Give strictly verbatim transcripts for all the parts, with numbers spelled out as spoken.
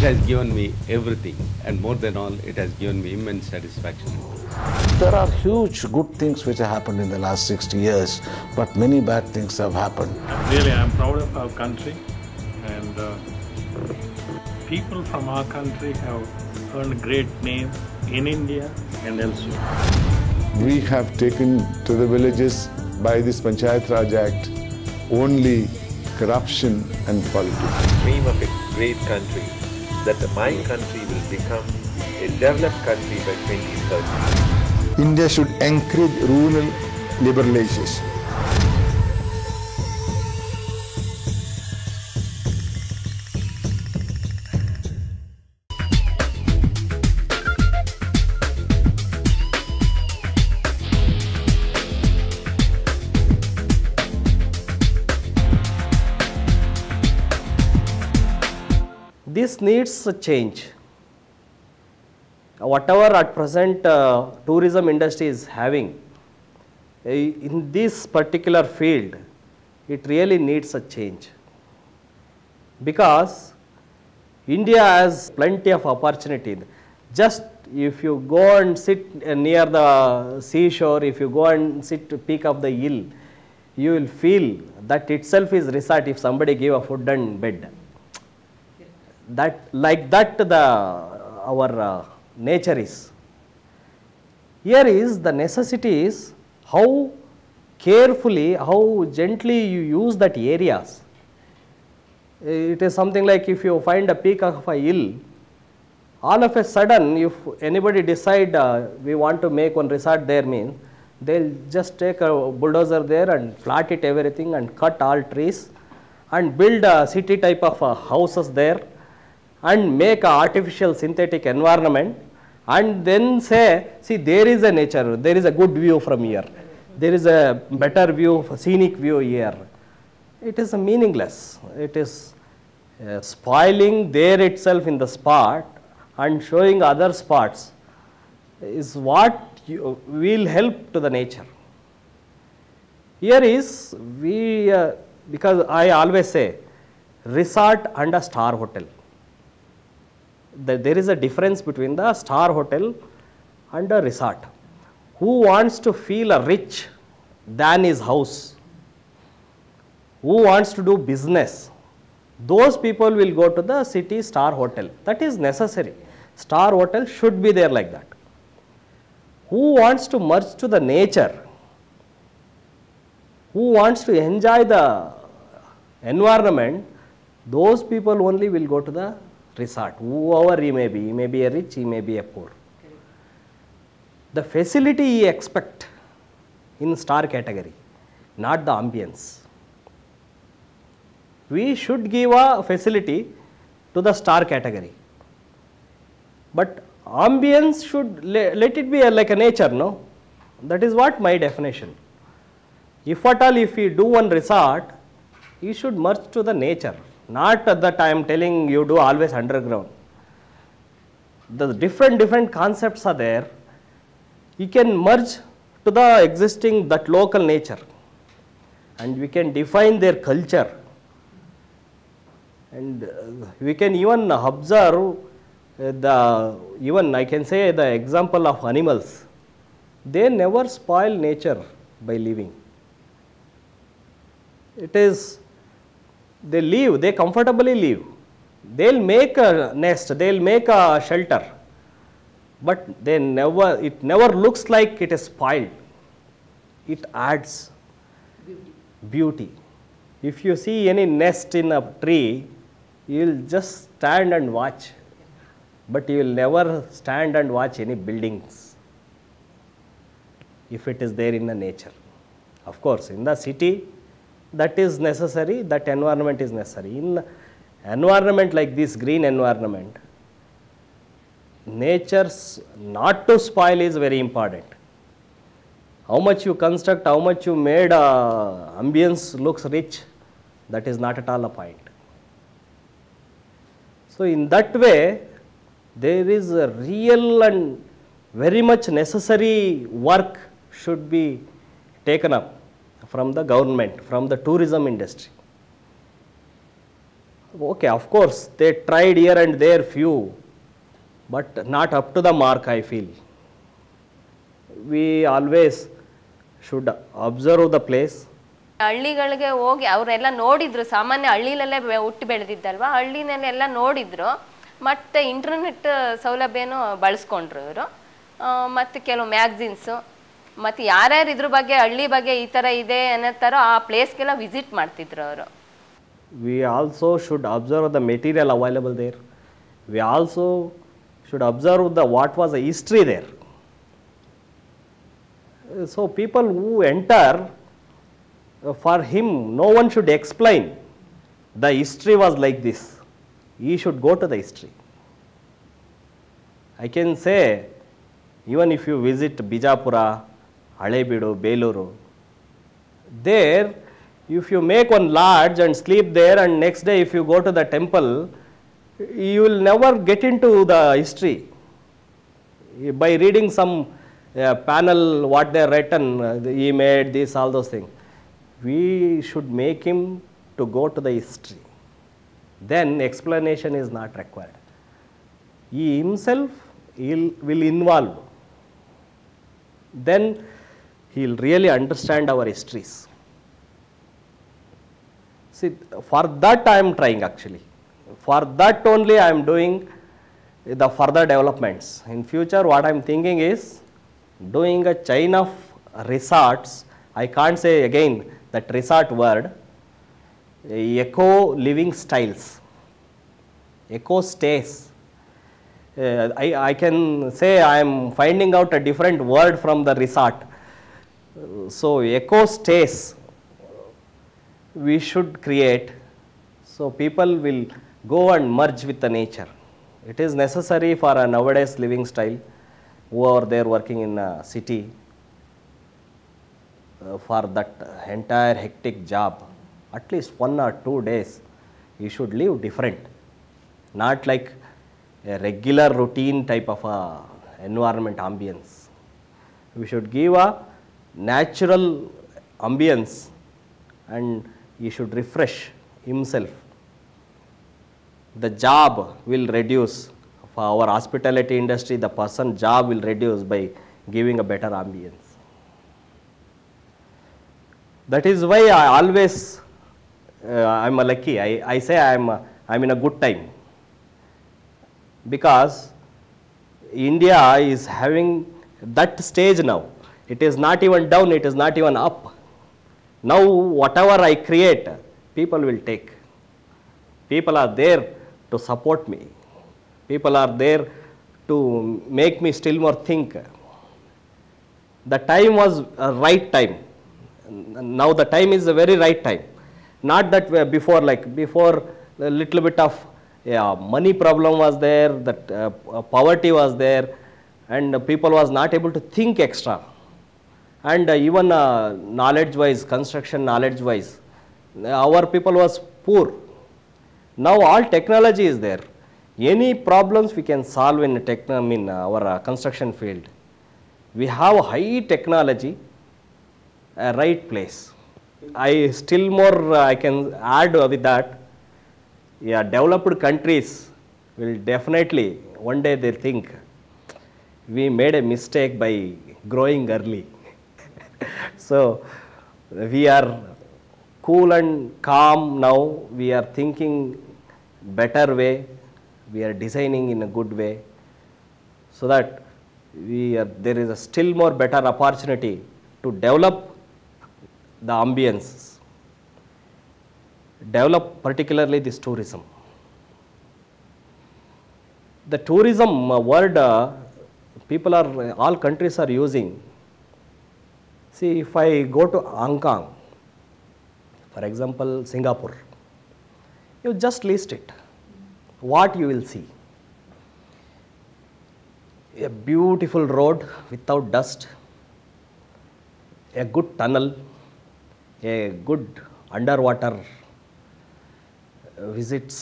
has given me everything, and more than all, it has given me immense satisfaction. There are huge good things which have happened in the last sixty years, but many bad things have happened. Really, I am proud of our country, and uh, people from our country have earned a great name in India and elsewhere. We have taken to the villages by this Panchayat Raj Act only corruption and politics. Dream of a great country, that my country will become a developed country by twenty thirty. India should encourage rural liberalization. This needs a change. Whatever at present uh, tourism industry is having, uh, in this particular field, it really needs a change. Because India has plenty of opportunity. Just if you go and sit near the seashore, if you go and sit to peak of the hill, you will feel that itself is resort if somebody give a food and bed. That like that the our uh, nature is. Here is the necessity is how carefully, how gently you use that areas. It is something like if you find a peak of a hill, all of a sudden if anybody decide uh, we want to make one resort there, means they will just take a bulldozer there and flat it everything and cut all trees and build a city type of uh, houses there and make a artificial synthetic environment, and then say, see, there is a nature, there is a good view from here, there is a better view, scenic view here. It is a meaningless. It is uh, spoiling there itself in the spot and showing other spots is what you, will help to the nature. Here is, we, uh, because I always say, resort and a star hotel. The, there is a difference between the star hotel and a resort. Who wants to feel a rich than his house? Who wants to do business? Those people will go to the city star hotel. That is necessary. Star hotel should be there like that. Who wants to merge to the nature? Who wants to enjoy the environment? Those people only will go to the resort, whoever he may be, he may be a rich, he may be a poor. The facility he expect in star category, not the ambience. We should give a facility to the star category, but ambience should le let it be a, like a nature, no? That is what my definition. If at all, if we do one resort, you should merge to the nature. Not that I am telling you do always underground. The different different concepts are there. You can merge to the existing that local nature, and we can define their culture, and uh, we can even observe uh, the even I can say the example of animals. They never spoil nature by living. It is, they live, they comfortably live. They will make a nest, they will make a shelter, but they never, it never looks like it is spoiled. It adds beauty. beauty. If you see any nest in a tree, you will just stand and watch, but you will never stand and watch any buildings if it is there in the nature. Of course, in the city, that is necessary, that environment is necessary. In environment like this green environment, nature's not to spoil is very important. How much you construct, how much you made uh, ambience looks rich, that is not at all a point. So in that way, there is a real and very much necessary work should be taken up from the government, from the tourism industry. Okay, of course, they tried here and there few, but not up to the mark, I feel. We always should observe the place. ಹಳ್ಳಿಗಳಿಗೆ ಹೋಗಿ ಅವರೆಲ್ಲ ನೋಡಿದ್ರು, ಸಾಮಾನ್ಯ ಹಳ್ಳಿಲಲ್ಲೇ ಹುಟ್ಟು ಬೆಳೆದಿದ್ದಲ್ವಾ, ಹಳ್ಳಿನಲ್ಲೆಲ್ಲ ನೋಡಿದ್ರು, ಮತ್ತು internet ಸೌಲಭ್ಯನೂ ಬಳಸ್ಕೊಂಡ್ರು ಇವರು. ಮತ್ತು ಕೆಲವು ಮ್ಯಾಗ್ಝಿನ್ಸು, ಮತ್ತು ಯಾರ್ಯಾರು ಇದ್ರ ಬಗ್ಗೆ ಹಳ್ಳಿ ಬಗ್ಗೆ ಈ ಥರ ಇದೆ ಅನ್ನೋ ಥರ ಆ ಪ್ಲೇಸ್ಗೆಲ್ಲ ವಿಸಿಟ್ ಮಾಡ್ತಿದ್ರು ಅವರು. We also should observe the material available there. We also should observe the what was the history there. So people who enter, for him, no one should explain the history was like this. He should go to the history. I can say, even if you visit Bijapura, Halebeedu, Beluru, there, if you make one lodge and sleep there, and next day if you go to the temple, you will never get into the history. By reading some uh, panel, what they written, uh, he made this, all those things. We should make him to go to the history. Then explanation is not required. He himself he'll, will involve. Then he will really understand our histories. See, for that I am trying actually. For that only I am doing the further developments. In future what I am thinking is doing a chain of resorts. I can't say again that resort word, eco living styles, eco stays. Uh, I, I can say I am finding out a different word from the resort. Uh, so eco stays we should create, so people will go and merge with the nature. It is necessary for a nowadays living style who are there working in a city. Uh, for that entire hectic job, at least one or two days, you should live different, not like a regular routine type of a environment ambience. We should give a natural ambience and he should refresh himself. The job will reduce. For our hospitality industry, the person job will reduce by giving a better ambience. That is why I always, uh, I am a lucky, I, I say I am a, I am in a good time. Because India is having that stage now. It is not even down, it is not even up. Now whatever I create, people will take. People are there to support me. People are there to make me still more think. The time was a right time. Now the time is a very right time. Not that before, like before a little bit of yeah, money problem was there, that uh, poverty was there, and people was not able to think extra. And uh, even uh, knowledge wise, construction knowledge wise, our people was poor. Now all technology is there. Any problems we can solve in techno, I mean our uh, construction field. We have high technology, a right place. I still more uh, I can add with that. Yeah, developed countries will definitely one day they think we made a mistake by growing early. So we are cool and calm now. We are thinking better way. We are designing in a good way, so that we are, there is a still more better opportunity to develop the ambience, develop particularly this tourism. The tourism word uh, people are, all countries are using. See, if I go to Hong Kong, for example Singapore, you just list it. What you will see? A beautiful road without dust, a good tunnel, a good underwater visits,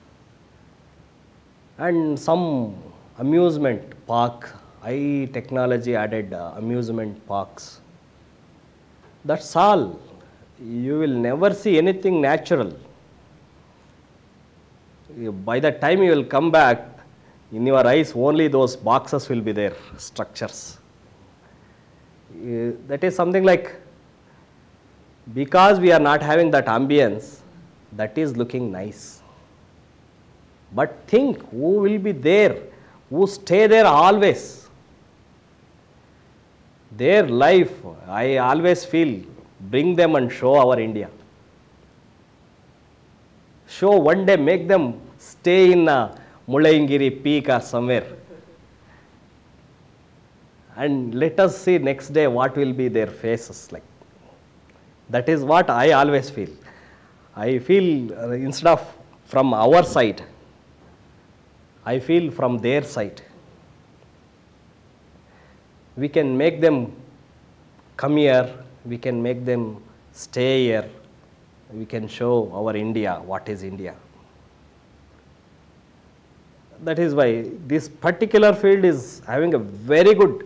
and some amusement park, high technology added uh, amusement parks. That's all. You will never see anything natural. by the time you will come back, in your eyes only those boxes will be there, structures. Uh, that is something like, because we are not having that ambience, that is looking nice. But think who will be there, who stay there always. Their life, I always feel, bring them and show our India. Show one day, make them stay in a Mullayanagiri peak or somewhere. And let us see next day what will be their faces like. That is what I always feel. I feel uh, instead of from our side, I feel from their side. We can make them come here, we can make them stay here, we can show our India, what is India. That is why this particular field is having a very good,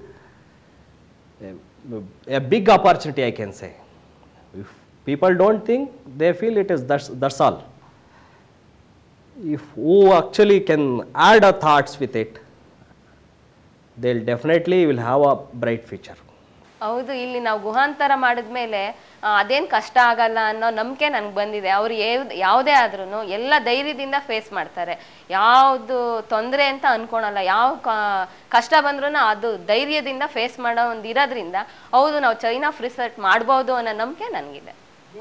a, a big opportunity, I can say. If people don't think, they feel it is that's, that's all. If who actually can add a thoughts with it, they'll definitely will have a bright future. ಹೌದು, ಇಲ್ಲಿ ನಾವು ಗುಹಾಂತರ ಮಾಡಿದ್ಮೇಲೆ ಅದೇನು ಕಷ್ಟ ಆಗಲ್ಲ ಅನ್ನೋ ನಂಬಿಕೆ ನನಗೆ ಬಂದಿದೆ. ಅವ್ರು ಯಾವುದೇ ಆದ್ರೂ ಎಲ್ಲ ಧೈರ್ಯದಿಂದ ಫೇಸ್ ಮಾಡ್ತಾರೆ, ಯಾವುದು ತೊಂದರೆ ಅಂತ ಅನ್ಕೊಳಲ್ಲ. ಯಾವ ಕಷ್ಟ ಬಂದ್ರೂ ಅದು ಧೈರ್ಯದಿಂದ ಫೇಸ್ ಮಾಡೋ ಒಂದು ಇರೋದ್ರಿಂದ ಹೌದು ನಾವು ಚೈನಾ ರಿಸರ್ಚ್ ಮಾಡ್ಬೋದು ಅನ್ನೋ ನಂಬಿಕೆ ನನಗಿದೆ.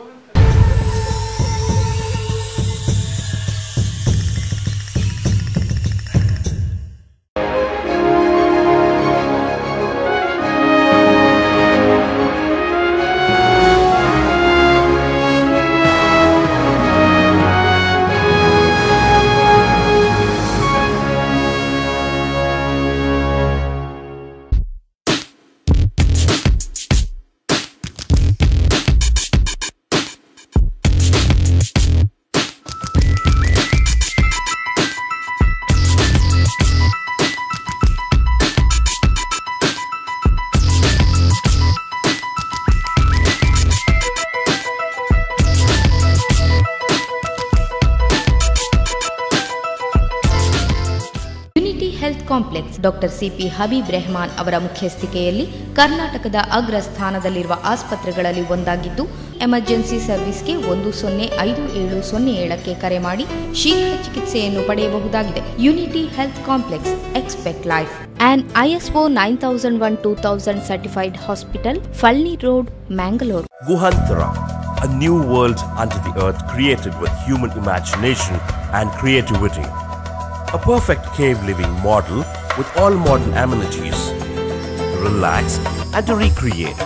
Complex doctor C P Habib Rehman ಅವರ ಮುಖ್ಯಸ್ಥಿಕೆಯಲ್ಲಿ ಕರ್ನಾಟಕದ ಅಗ್ರ ಸ್ಥಾನದಲ್ಲಿರುವ ಆಸ್ಪತ್ರೆಗಳಲ್ಲಿ ಒಂದಾಗಿದ್ದು, ಎಮರ್ಜೆನ್ಸಿ ಸರ್ವಿಸ್ಗೆ ಒಂದು ಸೊನ್ನೆ ಐದು ಏಳು ಸೊನ್ನೆ ಏಳಕ್ಕೆ ಕರೆ ಮಾಡಿ ಶೀಘ್ರ ಚಿಕಿತ್ಸೆಯನ್ನು ಪಡೆಯಬಹುದಾಗಿದೆ. Unity health complex, expect life. On ISO nine thousand one two thousand certified hospital, Falnir road, Mangalore. Guhantara, a new world under the earth created with human imagination and creativity. A perfect cave living model with all modern amenities. Relax and to recreate.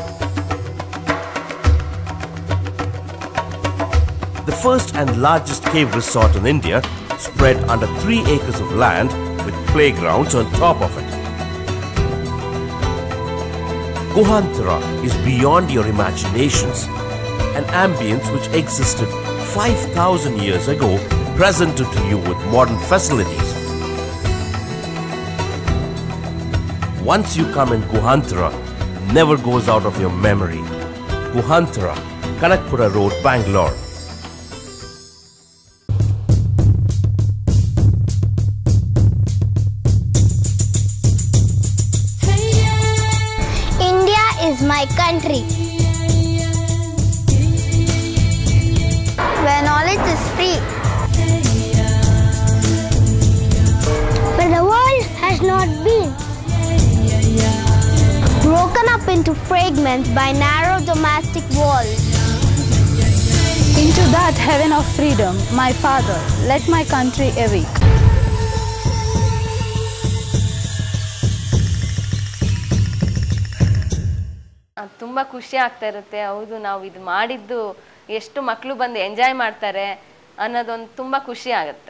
The first and largest cave resort in India, spread under three acres of land with playgrounds on top of it. Guhantara is beyond your imaginations, an ambience which existed five thousand years ago, presented to you with modern facilities. Once you come in Guhantara, never goes out of your memory. Guhantara, Kanakpura Road, Bangalore. India is my country, where knowledge is free. But the world has not been broken up into fragments by narrow domestic walls. Into that heaven of freedom, my father, let my country awake. ತುಂಬ ಖುಷಿ ಆಗ್ತಾ ಇರುತ್ತೆ. ಹೌದು, ನಾವು ಇದು ಮಾಡಿದ್ದು ಎಷ್ಟು ಮಕ್ಕಳು ಬಂದು ಎಂಜಾಯ್ ಮಾಡ್ತಾರೆ ಅನ್ನೋದೊಂದು ತುಂಬ ಖುಷಿ ಆಗುತ್ತೆ.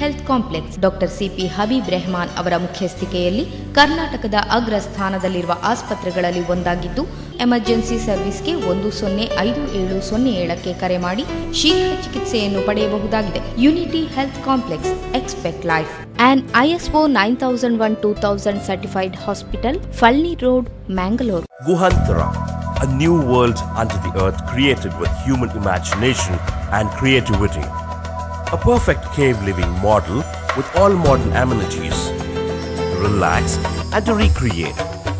Health complex. Doctor C P Habib Rehman ಅವರ ಮುಖ್ಯಸ್ಥಿಕೆಯಲ್ಲಿ ಕರ್ನಾಟಕದ ಅಗ್ರ ಸ್ಥಾನದಲ್ಲಿರುವ ಆಸ್ಪತ್ರೆಗಳಲ್ಲಿ ಒಂದಾಗಿದ್ದು, ಎಮರ್ಜೆನ್ಸಿ ಸರ್ವಿಸ್ಗೆ ಒಂದು ಸೊನ್ನೆ ಐದು ಏಳು ಸೊನ್ನೆ ಏಳಕ್ಕೆ ಕರೆ ಮಾಡಿ ಶೀಘ್ರ ಚಿಕಿತ್ಸೆಯನ್ನು ಪಡೆಯಬಹುದಾಗಿದೆ. Unity health complex, expect life. On I S O nine thousand one two thousand certified hospital, Falnir road, Mangalore. Guhantara, a new world under the earth created with human imagination and creativity. A perfect cave living model with all modern amenities. Relax and to recreate.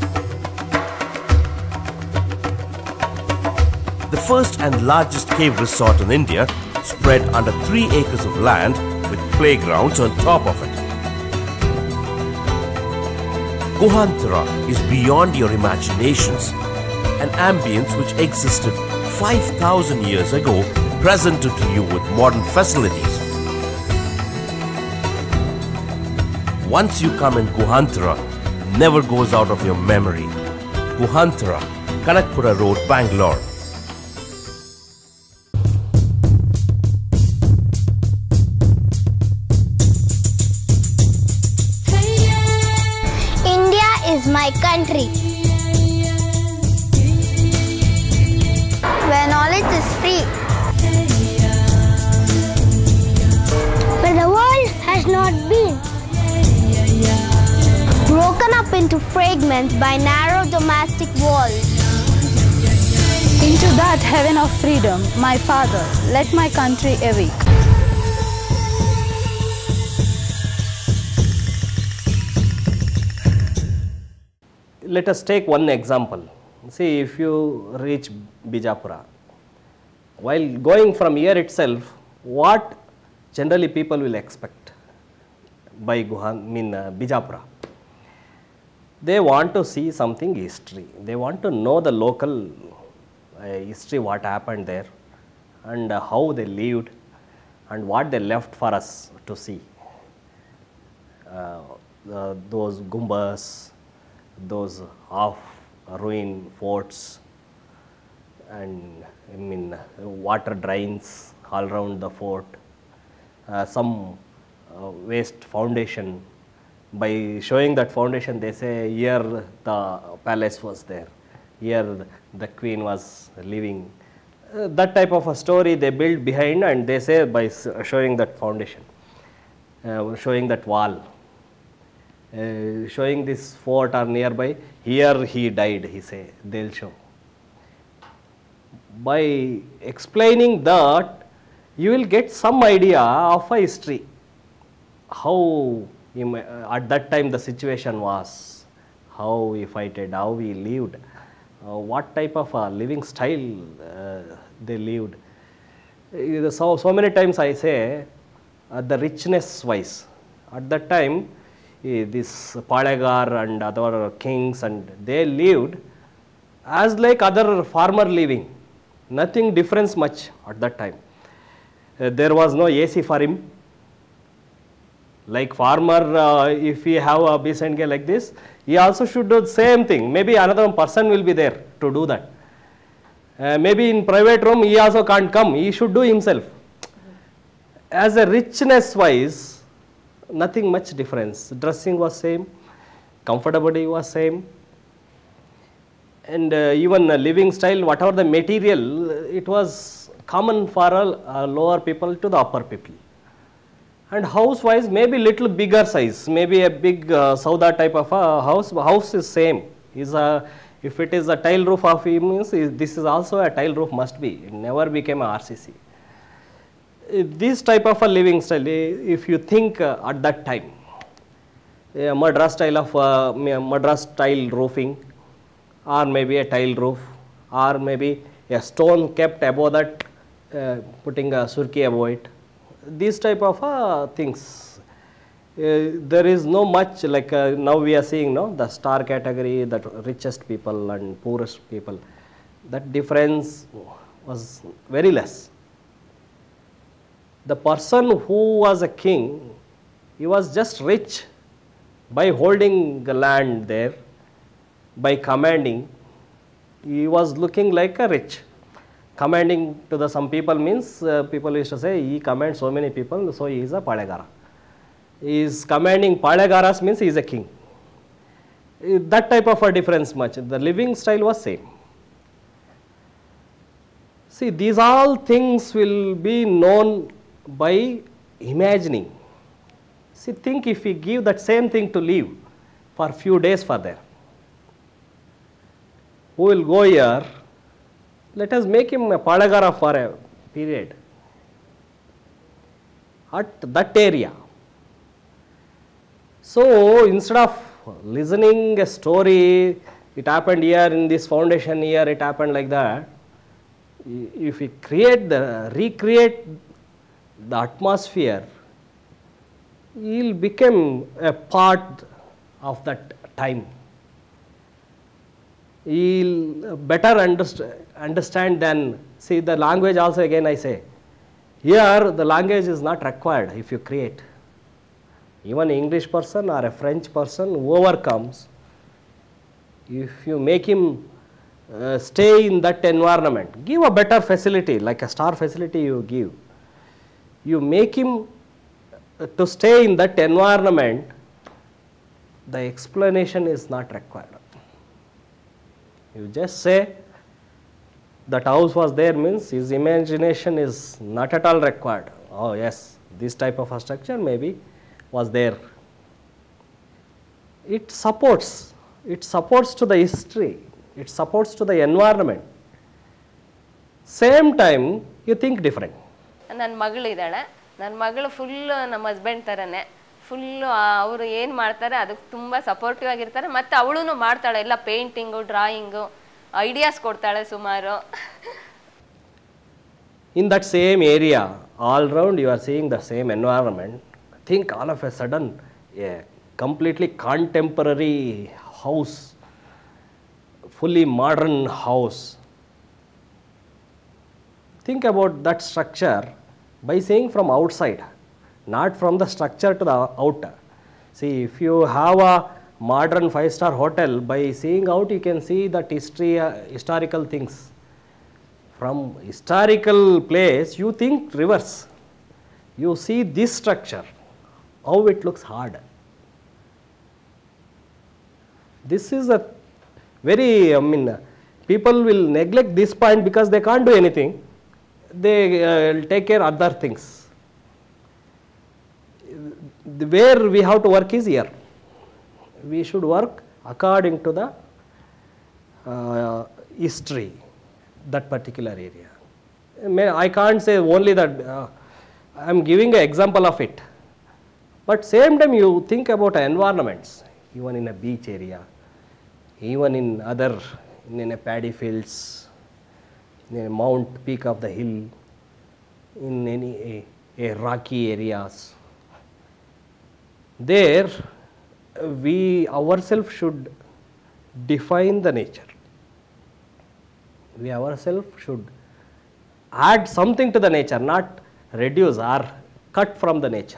The first and largest cave resort in India, spread under three acres of land with playgrounds on top of it. Guhantara is beyond your imaginations, an ambience which existed five thousand years ago, presented to you with modern facilities. Once you come in Guhantara, never goes out of your memory. Guhantara, Kanakpura Road, Bangalore. Is my country, where knowledge is free, where the world has not been broken up into fragments by narrow domestic walls. Into that heaven of freedom, my father, let my country awake. Let us take one example. See, if you reach Bijapura, while going from here itself, what generally people will expect by Guhan, mean uh, Bijapura? They want to see something history. They want to know the local uh, history, what happened there, and uh, how they lived, and what they left for us to see. Uh, uh, those gumbas, those half ruined forts, and I mean water drains all around the fort, uh, some uh, waste foundation. By showing that foundation, they say here the palace was there, here the queen was living. Uh, that type of a story they build behind, and they say by showing that foundation, uh, showing that wall, Uh, showing this fort or nearby, here he died, he say, they'll show. By explaining that, you will get some idea of a history, how he, uh, at that time the situation was, how we fighted, how we lived, uh, what type of a living style uh, they lived. Uh, so, so many times I say, uh, the richness wise, at that time, this Palegar and other kings, and they lived as like other farmer living, nothing difference much at that time. Uh, there was no A C for him. Like farmer, uh, if he have a beast like this, he also should do the same thing. Maybe another person will be there to do that. Uh, maybe in private room he also can't come, he should do himself. As a richness wise, nothing much difference. Dressing was same, comfortability was same, and uh, even uh, living style, whatever the material, it was common for all uh, lower people to the upper people. And house wise, maybe little bigger size, maybe a big uh, Sauda type of a house. House is same. Is a, if it is a tile roof of him, means this is also a tile roof must be. It never became a R C C. This type of a living style, if you think uh, at that time, a Madras style of uh, Madras style roofing, or maybe a tile roof, or maybe a stone kept above that, uh, putting a surki above it. These type of uh, things. Uh, there is no much like uh, now we are seeing no the star category, the richest people and poorest people. That difference was very less. The person who was a king, he was just rich by holding the land there, by commanding. He was looking like a rich. Commanding to the some people means uh, people used to say he commands so many people, so he is a Padegara. is commanding Palegaras means he is a king. That type of a difference much. The living style was same. See, these all things will be known by imagining. See, think if we give that same thing to live for few days further. Who will go here? Let us make him a Palagara for a period at that area. So, instead of listening a story, it happened here in this foundation here, it happened like that. If we create the, recreate the atmosphere, he will become a part of that time. He will better underst understand than, see the language also again I say, here the language is not required if you create. Even an English person or a French person, whoever comes, if you make him uh, stay in that environment, give a better facility like a star facility you give. You make him uh, to stay in that environment, the explanation is not required. You just say that house was there means his imagination is not at all required. Oh yes, this type of a structure maybe was there. It supports, it supports to the history, it supports to the environment. Same time you think different. ನನ್ನ ಮಗಳಿದ್ದಾಳೆ, ನನ್ನ ಮಗಳು full ನಮ್ಮ husband ಥರನೇ, full ಅವರು ಏನು ಮಾಡ್ತಾರೆ ಅದಕ್ಕೆ ತುಂಬ ಸಪೋರ್ಟಿವ್ ಆಗಿರ್ತಾರೆ. ಮತ್ತು ಅವಳು ಮಾಡ್ತಾಳೆ ಎಲ್ಲ ಪೇಂಟಿಂಗು, ಡ್ರಾಯಿಂಗು, ಐಡಿಯಾಸ್ ಕೊಡ್ತಾಳೆ ಸುಮಾರು. In that same area, all round you are seeing the same environment. Think all of a sudden a completely contemporary house, fully modern house. Think about that structure by seeing from outside, not from the structure to the outer. See, if you have a modern five-star hotel, by seeing out you can see that history, uh, historical things. From historical place, you think reverse. You see this structure, how it looks hard. This is a very, I mean, people will neglect this point because they can't do anything. They uh, take care of other things. The, where we have to work is here. We should work according to the uh, history, that particular area. I can't say only that, uh, I am giving an example of it. But same time you think about environments, even in a beach area, even in other, in a paddy fields, in a mount peak of the hill, in any a, a rocky areas. There we ourselves should define the nature. We ourselves should add something to the nature, not reduce or cut from the nature.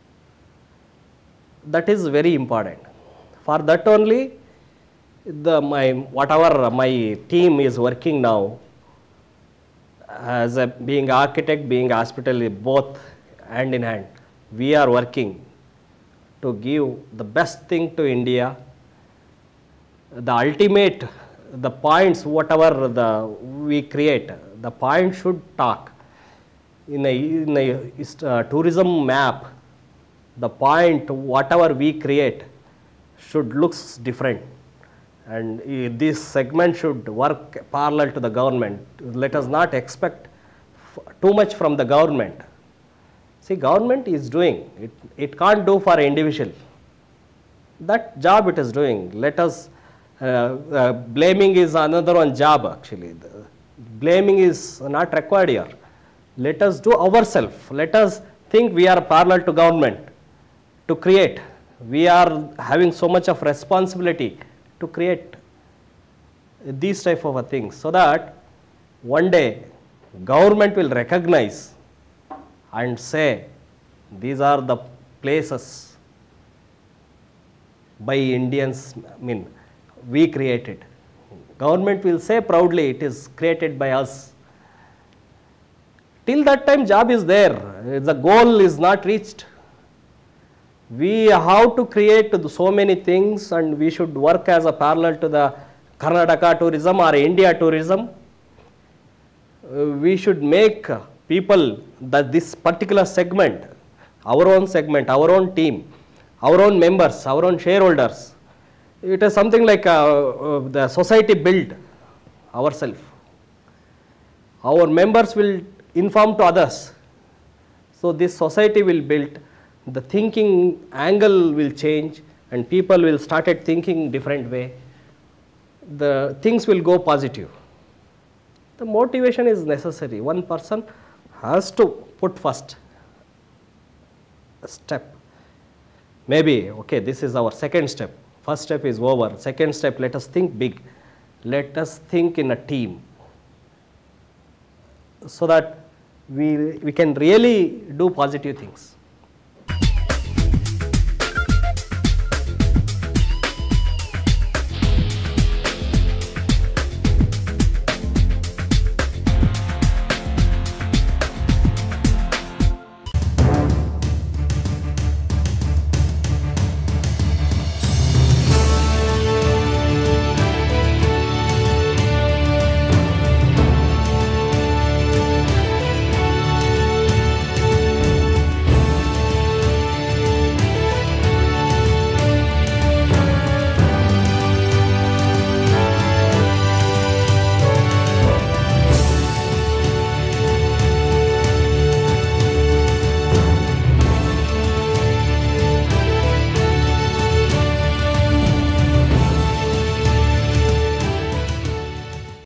That is very important. For that only, the my whatever my team is working now, as a being architect, being hospital, both hand in hand, we are working to give the best thing to India, the ultimate, the points, whatever the we create, the point should talk. In a, in a uh, tourism map, the point, whatever we create, should looks different. And uh, this segment should work parallel to the government. Let us not expect too much from the government. See, government is doing, it, it can't do for an individual. That job it is doing. Let us, uh, uh, blaming is another one job actually. The blaming is not required here. Let us do ourselves. Let us think we are parallel to government to create. We are having so much of responsibility to create these type of things, so that one day government will recognize and say these are the places by Indians, I mean we created. Government will say proudly it is created by us. Till that time job is there, the goal is not reached. We have to create so many things, and we should work as a parallel to the Karnataka tourism or India tourism. Uh, we should make uh, people that this particular segment, our own segment, our own team, our own members, our own shareholders, it is something like uh, uh, the society build ourselves. Our members will inform to others. So this society will build, the thinking angle will change, and people will started thinking different way. The things will go positive. The motivation is necessary. One person has to put first step. Maybe, okay, this is our second step. First step is over. Second step, let us think big. Let us think in a team, so that we, we can really do positive things.